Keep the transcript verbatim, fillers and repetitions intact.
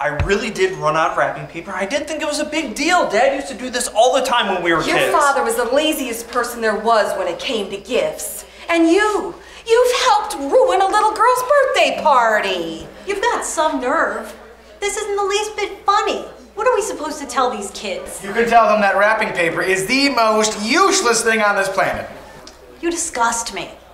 I really did run out of wrapping paper. I didn't think it was a big deal. Dad used to do this all the time when we were Your kids. Your father was the laziest person there was when it came to gifts. And you, you've helped ruin a little girl's birthday party. You've got some nerve. This isn't the least bit funny. What are we supposed to tell these kids? You can tell them that wrapping paper is the most useless thing on this planet. You disgust me.